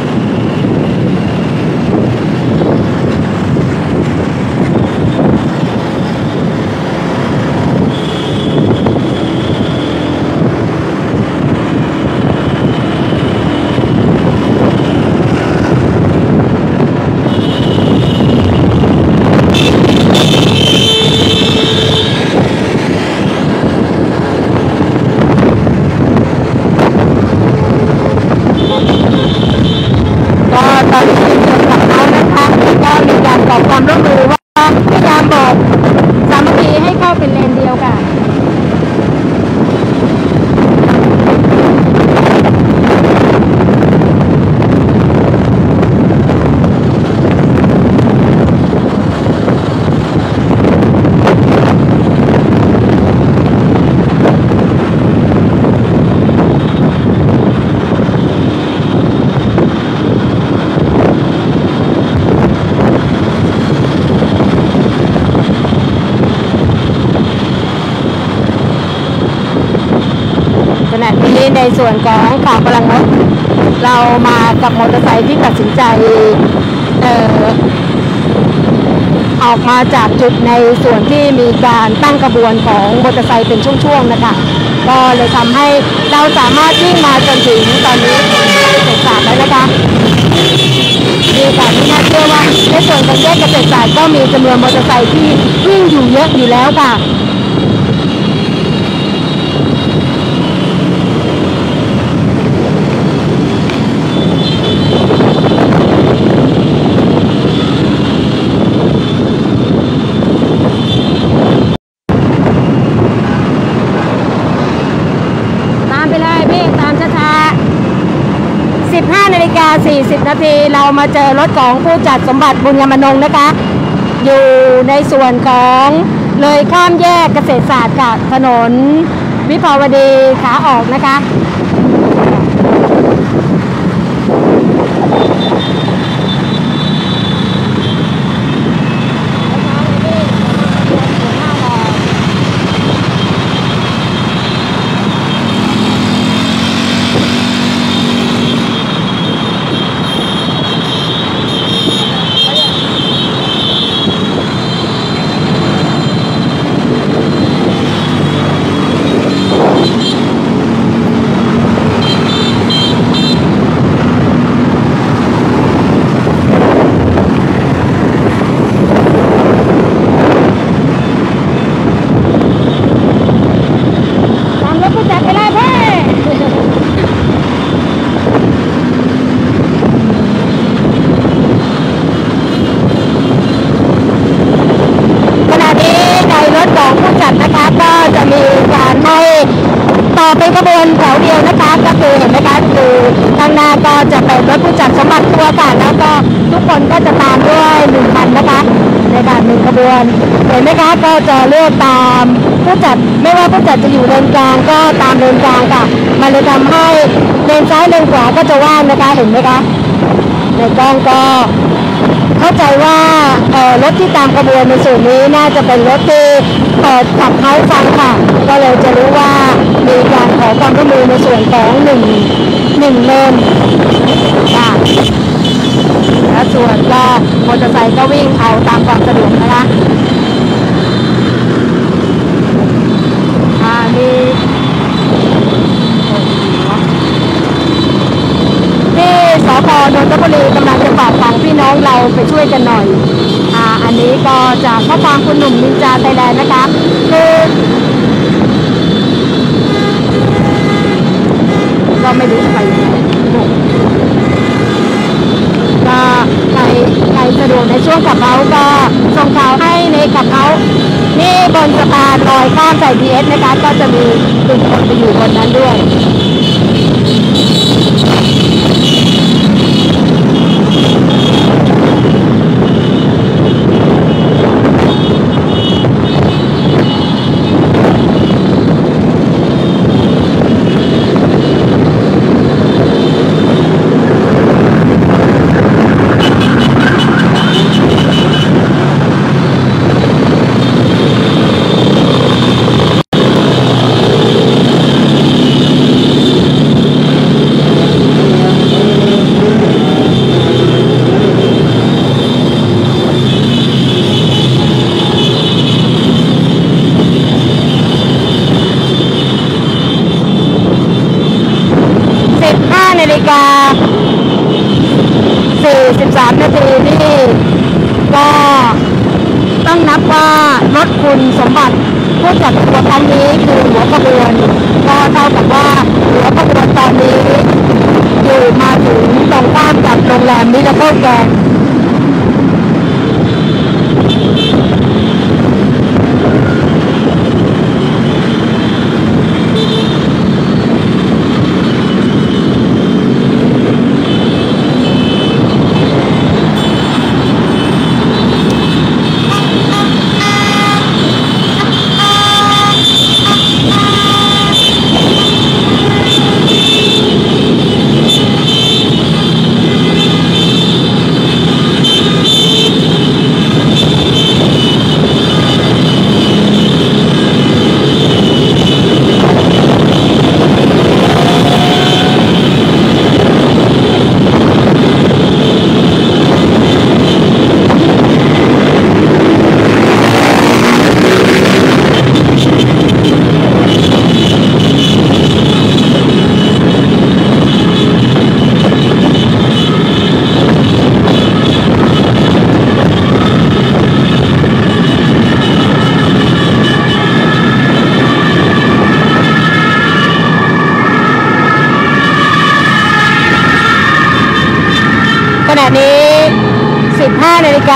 ความร่วมมือว่าพยายามบอกสามัคคีให้เข้าเป็นเลนเดียวค่ะในส่วนของข่าวพลังงดเรามากับมอเตอร์ไซค์ที่ตัดสินใจเอ่อออกมาจากจุดในส่วนที่มีการตั้งกระบวนของมอเตอร์ไซค์เป็นช่วงๆนะคะก็เลยทำให้เราสามารถวิ่งมาจนถึงตอนนี้เสร็จสามแล้วนะคะมีการที่น่าเชื่อว่าในส่วนของแยกเกษตรศาสตร์ก็มีจำนวนมอเตอร์ไซค์ที่วิ่งอยู่เยอะอยู่แล้วค่ะสิบห้านาฬิกาสี่สิบนาทีเรามาเจอรถของผู้จัดสมบัติบุญยมนงนะคะอยู่ในส่วนของเลยข้ามแยกเกษตรศาสตร์กับถนนวิภาวดีขาออกนะคะเป็นขบวนแถวเดียวนะคะก็คือเห็นไหมคะคือข้างหน้าก็จะเป็นรถผู้จัดสมบัติทัวร์ค่ะแล้วก็ทุกคนก็จะตามด้วยหนึ่งคันนะคะในการหนึ่งขบวนเห็นไหมคะก็จะเลือกตามผู้จัดไม่ว่าผู้จัดจะอยู่เลนกลางก็ตามเลนกลางค่ะมันเลยทำให้เลนซ้ายเลนขวาก็จะว่างนะคะเห็นไหมคะในกล้องก็เข้าใจว่ารถที่ตามขบวนในส่วนนี้น่าจะเป็นรถที่เปิดขับเฮาส์ฟังค่ะก็เลยจะรู้ว่ามีการขอความร่วมมือในส่วนของหนึ่งหนึ่งเลนค่ะและส่วนก็มอเตอร์ไซค์ก็วิ่งเอาตามความสะดวกนะคะมีที่สพ.นนทบุรีกำลังจะฝากฝังพี่น้องเราไปช่วยกันหน่อยอ่าอันนี้ก็จากข้อความคุณหนุ่มนินจาไทยแลนด์นะคะคือก็ไม่รู้ใครก็ใครใครสะดวกในช่วงขับเฮาส์ก็ส่งข่าวให้ในขับเฮาส์นี่บนสะพานลอยข้ามสายพีเอสนะคะก็จะมีกลุ่มคนไปอยู่บนนั้นด้วยนาฬิกาสี่สิบสามนาทีนี่ก็ต้องนับว่ารถคุณสมบัติผู้จัดทัวร์ครั้งนี้คือหัวขบวนก็เท่ากับว่าหัวขบวนตอนนี้อยู่มาถึงตรงข้ามกับโรงแรมมิราเคิลแกรนด์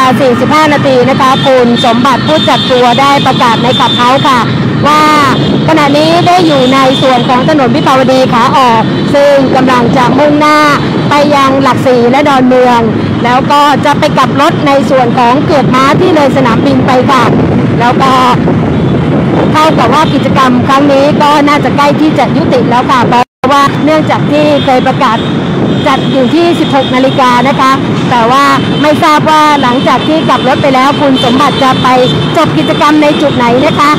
สี่สิบห้านาทีนะคะคุณสมบัติผู้จัดทัวร์ได้ประกาศในขับเฮ้าส์ค่ะว่าขณะนี้ได้อยู่ในส่วนของถนนวิภาวดีขาออกซึ่งกำลังจะมุ่งหน้าไปยังหลักสี่และดอนเมืองแล้วก็จะไปกลับรถในส่วนของเกียรติม้าที่เลยสนามบินไปค่ะแล้วก็เท่ากับว่ากิจกรรมครั้งนี้ก็น่าจะใกล้ที่จะยุติแล้วค่ะเพราะว่าเนื่องจากที่เคยประกาศจัดอยู่ที่สิบหกนาฬิกานะคะแต่ว่าไม่ทราบว่าหลังจากที่กลับรถไปแล้วคุณสมบัติจะไปจบกิจกรรมในจุดไหนนะคะ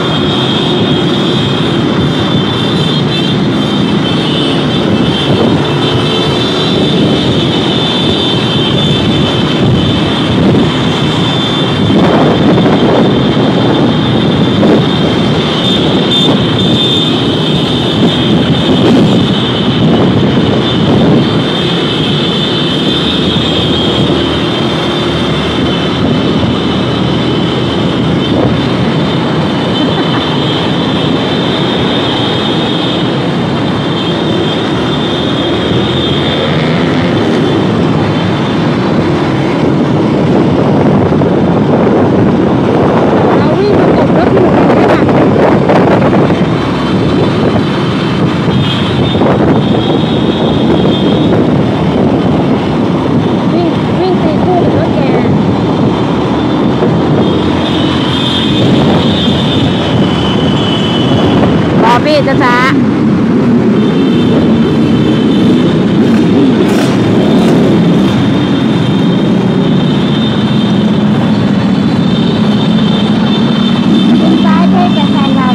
พี่จ้าจ้าซ้ายเพื่อจะแซงเรา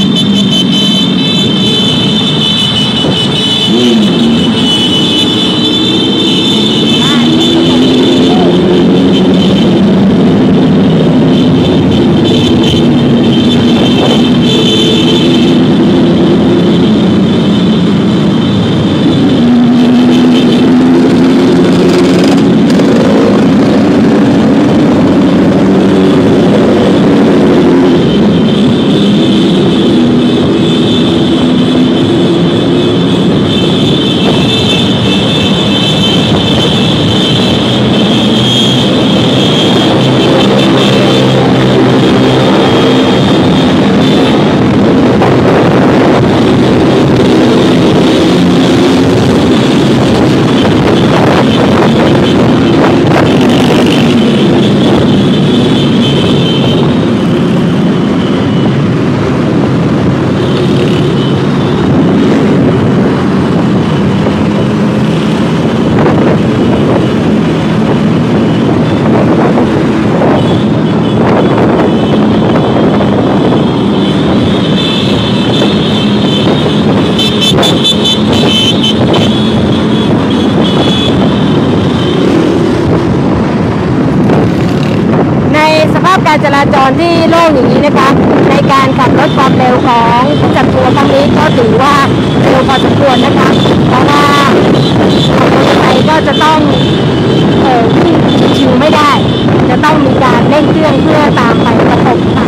การจราจรที่โล่งอย่างนี้นะคะในการขับรถความเร็วของผู้จัดทัวร์ครั้งนี้ก็ถือว่าเร็วพอสมควรนะคะเพราะว่าใครก็จะต้องเอ่อวิ่งชิวๆไม่ได้จะต้องมีการเร่งเครื่องเพื่อตามไปประกบค่ะ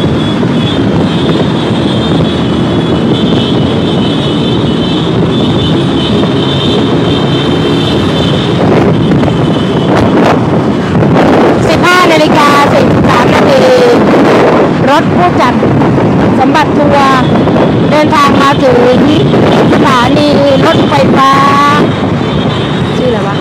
นาฬิกาสี่สิบสามนาทีรถผู้จัดสมบัติทัวร์เดินทางมาถึงสถานีรถไฟฟ้าชื่ออะไรวะ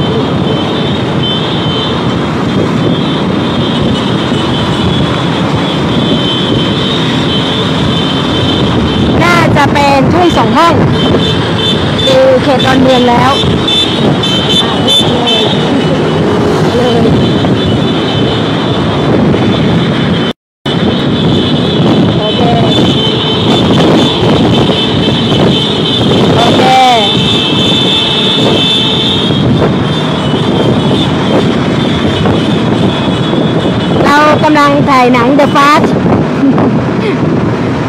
น่าจะเป็นถ้วยสองห้องคือเขตดอนเมืองแล้วเลยกำลังถ่ายหนัง The Fast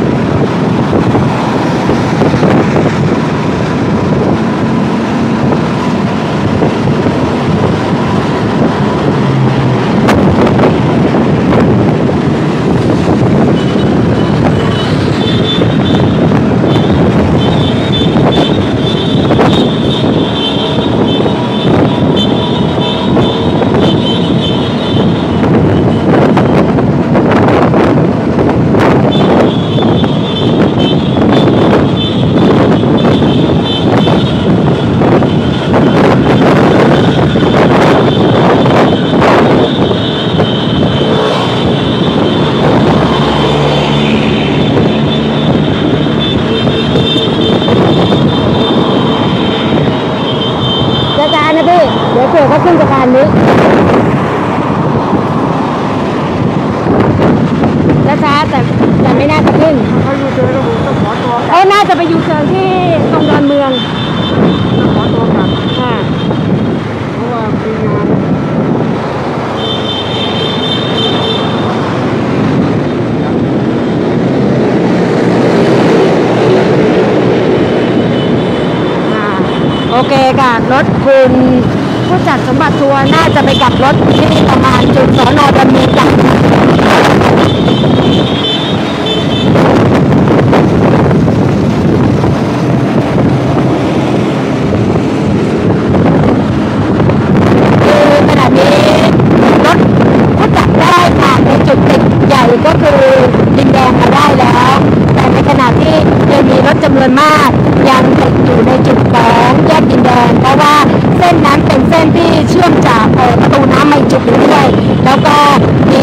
เเขาขึ้นสะพานนี้ช้าๆแต่แต่ไม่น่าจะขึ้นเขายูเทิร์นแล้วผมต้องขอตัวเขาน่าจะไปยูเทิร์นที่ตรงดอนเมืองขอตัวกลับค่ะเพราะว่ามีงานโอเคค่ะรถคุณผู้จัดสมบัติทัวร์น่าจะไปกลับรถที่ประมาณจุดสน.ดอนเมืองกันก็คือดินแดงมาได้แล้วแต่ในขณะที่ยังมีรถจำนวนมากยังติดอยู่ในจุดของแยกดินแดงเพราะว่าเส้นนั้นเป็นเส้นที่เชื่อมจากประตูน้ำมาจุดหนึ่งด้วยแล้วก็มี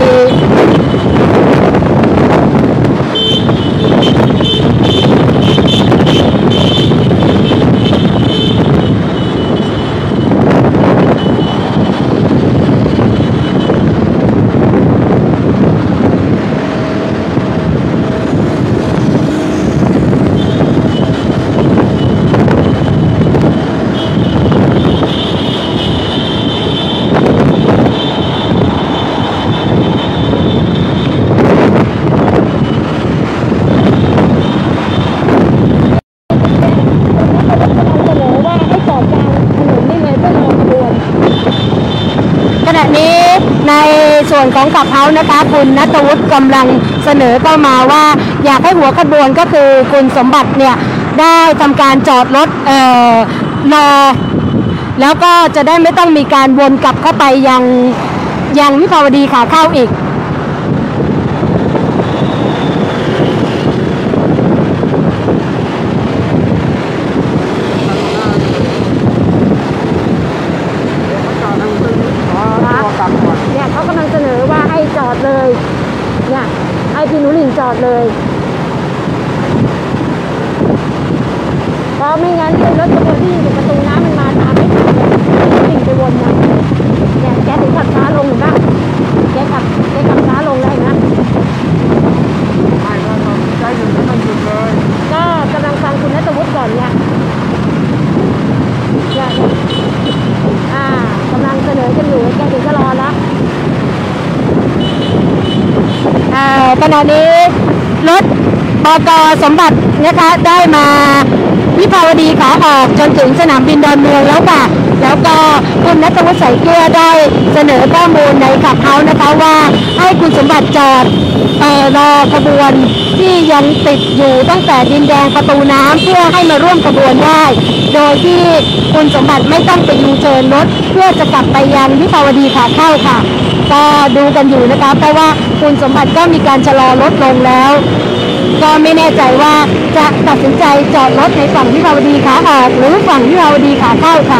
ในส่วนของขับเฮาส์นะคะคุณณัฐวุฒิกำลังเสนอเข้ามาว่าอยากให้หัวขบวนก็คือคุณสมบัติเนี่ยได้ทำการจอดรถเอ่อรอแล้วก็จะได้ไม่ต้องมีการวนกลับเข้าไปยังยังวิภาวดีขาเข้าอีกเนี่ยเขากำลังเสนอว่าให้จอดเลยเนี่ยให้พี่นุลินจอดเลยเพราะไม่งั้นรถตัวที่อยู่ประตูน้ำมันมาตามไม่ทันเลยวิ่งไปวนนะเนี่ยแกถึงขับช้าลงหรือเปล่าแกขับแกขับช้าลงเลยนะไม่ก็ใจหยุดไม่หยุดเลยก็กำลังฟังคุณณัฐวุฒิก่อนเนี่ยเนี่ยอ่ากำลังเสนอกันอยู่แกถึงจะรอแล้วขณะนี้รถบก.สมบัตินะคะได้มาวิภาวดีขาออกจนถึงสนามบินดอนเมืองแล้วค่ะแล้วก็คุณณัฐวุฒิ ใสเกลือได้เสนอข้อมูลในขับเฮาส์นะคะว่าให้คุณสมบัติจอดเอ่อรอขบวนที่ยังติดอยู่ตั้งแต่ดินแดงประตูน้ำเพื่อให้มาร่วมขบวนได้โดยที่คุณสมบัติไม่ต้องไปยูเทิร์นรถเพื่อจะกลับไปยังวิภาวดีขาเข้าค่ะก็ดูกันอยู่นะคะเพราะว่าคุณสมบัติก็มีการชะลอรถลงแล้วก็ไม่แน่ใจว่าจะตัดสินใจจอดรถในฝั่งวิภาวดีขาออกหรือฝั่งวิภาวดีขาเข้าค่ะ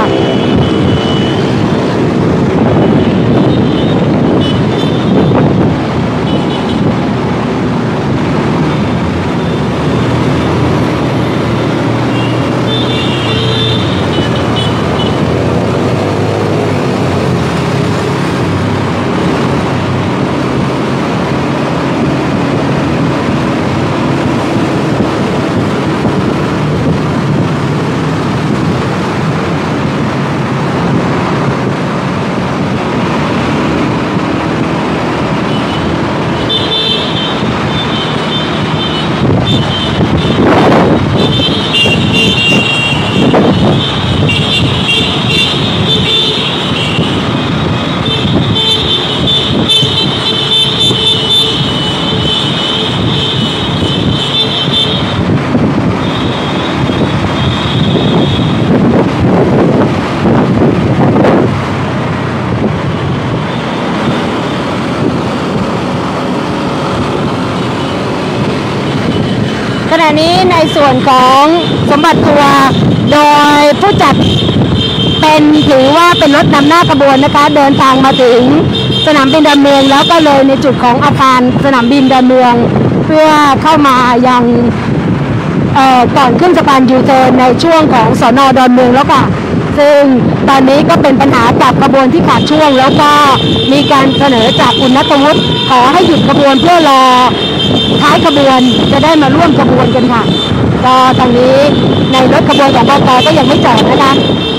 ขณะนี้ในส่วนของสมบัติทัวร์โดยผู้จัดเป็นถือว่าเป็นรถนำหน้าขบวนนะคะเดินทางมาถึงสนามบินดอนเมืองแล้วก็เลยในจุดของอาคารสนามบินดอนเมืองเพื่อเข้ามายังก่อนขึ้นสะพานยูเทิร์นในช่วงของสน.ดอนเมืองแล้วค่ะซึ่งตอนนี้ก็เป็นปัญหาจากขบวนที่ขาดช่วงแล้วก็มีการเสนอจากคุณณัฐวุฒิขอให้หยุดขบวนเพื่อรอท้ายขบวนจะได้มาร่วมขบวนกันค่ะก็ตอนนี้ในรถขบวนของบก.ก็ยังไม่จอดนะคะ